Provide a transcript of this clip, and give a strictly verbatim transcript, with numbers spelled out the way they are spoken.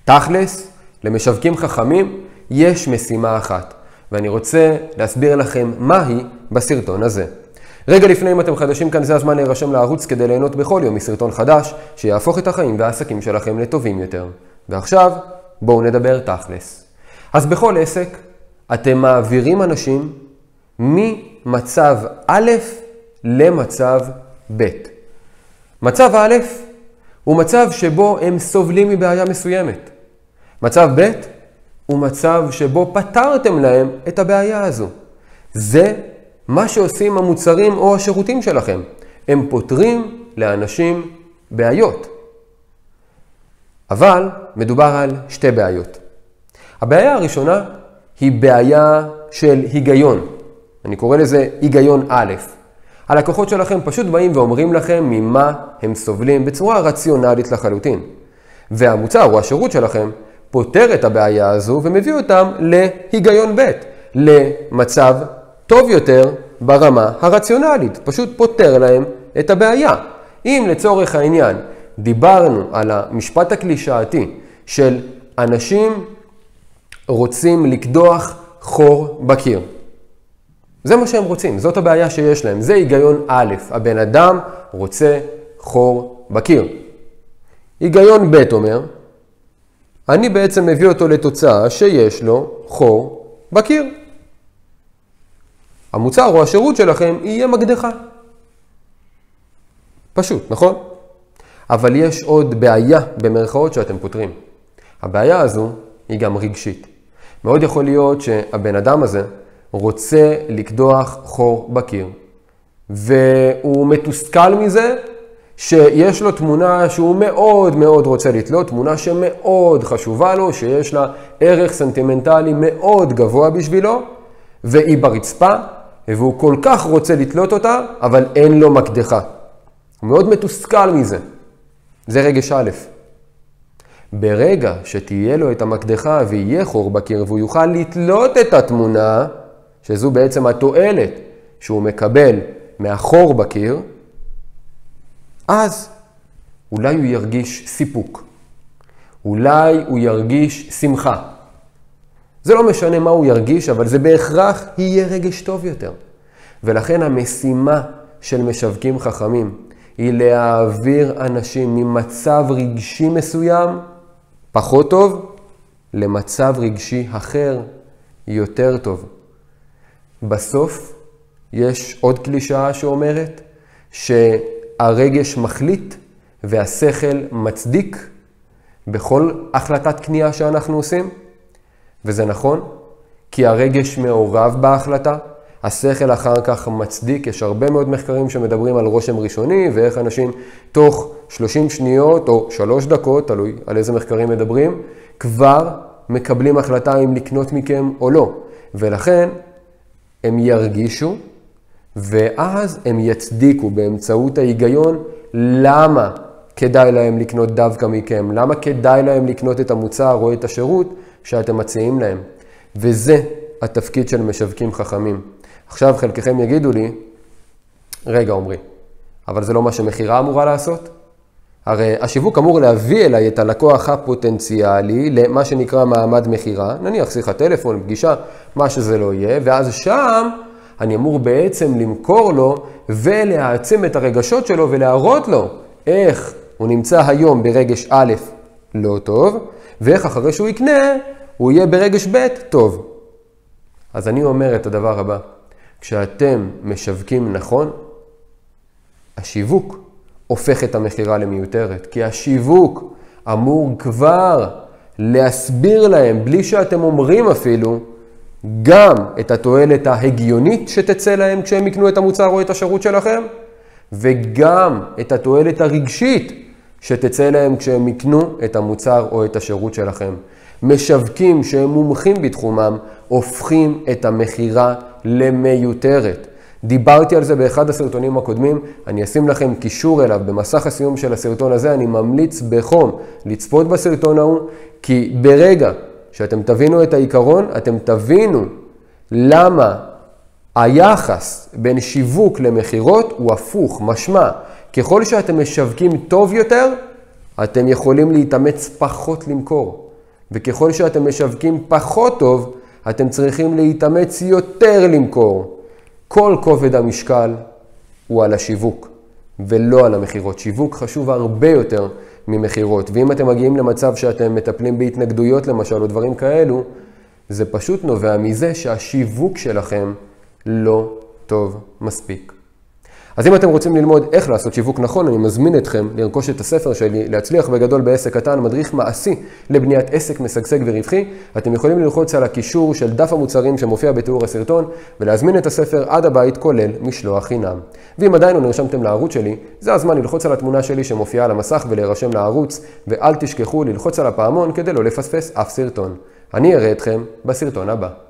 תכלס, למשווקים חכמים יש משימה אחת, ואני רוצה להסביר לכם מהי בסרטון הזה. רגע לפני, אם אתם חדשים כאן, זה הזמן להירשם לערוץ כדי ליהנות בכל יום מסרטון חדש שיהפוך את החיים והעסקים שלכם לטובים יותר. ועכשיו, בואו נדבר תכלס. אז בכל עסק, אתם מעבירים אנשים ממצב א' למצב ב'. מצב א' הוא מצב שבו הם סובלים מבעיה מסוימת. מצב ב' הוא מצב שבו פתרתם להם את הבעיה הזו. זה מה שעושים המוצרים או השירותים שלכם. הם פותרים לאנשים בעיות. אבל מדובר על שתי בעיות. הבעיה הראשונה היא בעיה של היגיון. אני קורא לזה היגיון א'. הלקוחות שלכם פשוט באים ואומרים לכם ממה הם סובלים בצורה רציונלית לחלוטין. והמוצר או השירות שלכם פותר את הבעיה הזו ומביא אותם להיגיון ב', למצב טוב יותר ברמה הרציונלית. פשוט פותר להם את הבעיה. אם לצורך העניין דיברנו על המשפט הקלישאתי של אנשים רוצים לקדוח חור בקיר. זה מה שהם רוצים, זאת הבעיה שיש להם. זה היגיון א', הבן אדם רוצה חור בקיר. היגיון ב' אומר, אני בעצם מביא אותו לתוצאה שיש לו חור בקיר. המוצר או השירות שלכם יהיה מקדחה. פשוט, נכון? אבל יש עוד בעיה במרכאות שאתם פותרים. הבעיה הזו היא גם רגשית. מאוד יכול להיות שהבן אדם הזה רוצה לקדוח חור בקיר, והוא מתוסכל מזה שיש לו תמונה שהוא מאוד מאוד רוצה לתלות, תמונה שמאוד חשובה לו, שיש לה ערך סנטימנטלי מאוד גבוה בשבילו, והיא ברצפה, והוא כל כך רוצה לתלות אותה, אבל אין לו מקדחה. הוא מאוד מתוסכל מזה. זה רגש א'. ברגע שתהיה לו את המקדחה ויהיה חור בקיר, והוא יוכל לתלות את התמונה, שזו בעצם התועלת שהוא מקבל מהחור בקיר, אז אולי הוא ירגיש סיפוק. אולי הוא ירגיש שמחה. זה לא משנה מה הוא ירגיש, אבל זה בהכרח יהיה רגש טוב יותר. ולכן המשימה של משווקים חכמים היא להעביר אנשים ממצב רגשי מסוים, פחות טוב, למצב רגשי אחר, יותר טוב. בסוף יש עוד קלישאה שאומרת שהרגש מחליט והשכל מצדיק בכל החלטת קנייה שאנחנו עושים. וזה נכון, כי הרגש מעורב בהחלטה, השכל אחר כך מצדיק. יש הרבה מאוד מחקרים שמדברים על רושם ראשוני ואיך אנשים תוך שלושים שניות או שלוש דקות, תלוי על איזה מחקרים מדברים, כבר מקבלים החלטה אם לקנות מכם או לא. ולכן הם ירגישו, ואז הם יצדיקו באמצעות ההיגיון למה כדאי להם לקנות דווקא מכם, למה כדאי להם לקנות את המוצר או את השירות שאתם מציעים להם. וזה התפקיד של משווקים חכמים. עכשיו חלקכם יגידו לי, רגע עומרי, אבל זה לא מה שמחירה אמורה לעשות? הרי השיווק אמור להביא אליי את הלקוח הפוטנציאלי למה שנקרא מעמד מחירה, נניח שיחת טלפון, פגישה, מה שזה לא יהיה, ואז שם אני אמור בעצם למכור לו ולהעצים את הרגשות שלו ולהראות לו איך הוא נמצא היום ברגש א' לא טוב, ואיך אחרי שהוא יקנה הוא יהיה ברגש ב' טוב. אז אני אומר את הדבר הבא, כשאתם משווקים נכון, השיווק הופך את המחירה למיותרת, כי השיווק אמור כבר להסביר להם, בלי שאתם אומרים אפילו, גם את התועלת ההגיונית שתצא להם כשהם יקנו את המוצר או את השירות שלכם, וגם את התועלת הרגשית שתצא להם כשהם יקנו את המוצר או את השירות שלכם. משווקים שהם מומחים בתחומם הופכים את המחירה למיותרת. דיברתי על זה באחד הסרטונים הקודמים, אני אשים לכם קישור אליו במסך הסיום של הסרטון הזה, אני ממליץ בחום לצפות בסרטון ההוא, כי ברגע שאתם תבינו את העיקרון, אתם תבינו למה היחס בין שיווק למחירות הוא הפוך, משמע. ככל שאתם משווקים טוב יותר, אתם יכולים להתאמץ פחות למכור. וככל שאתם משווקים פחות טוב, אתם צריכים להתאמץ יותר למכור. כל כובד המשקל הוא על השיווק, ולא על המחירות. שיווק חשוב הרבה יותר ממחירות. ואם אתם מגיעים למצב שאתם מטפלים בהתנגדויות למשל, או דברים כאלו, זה פשוט נובע מזה שהשיווק שלכם לא טוב מספיק. אז אם אתם רוצים ללמוד איך לעשות שיווק נכון, אני מזמין אתכם לרכוש את הספר שלי, להצליח בגדול בעסק קטן, מדריך מעשי לבניית עסק משגשג ורווחי. אתם יכולים ללחוץ על הקישור של דף המוצרים שמופיע בתיאור הסרטון, ולהזמין את הספר עד הבית כולל משלוח חינם. ואם עדיין לא נרשמתם לערוץ שלי, זה הזמן ללחוץ על התמונה שלי שמופיעה על המסך ולהירשם לערוץ, ואל תשכחו ללחוץ על הפעמון כדי לא לפספס אף סרטון. אני אראה אתכם בסרטון הבא.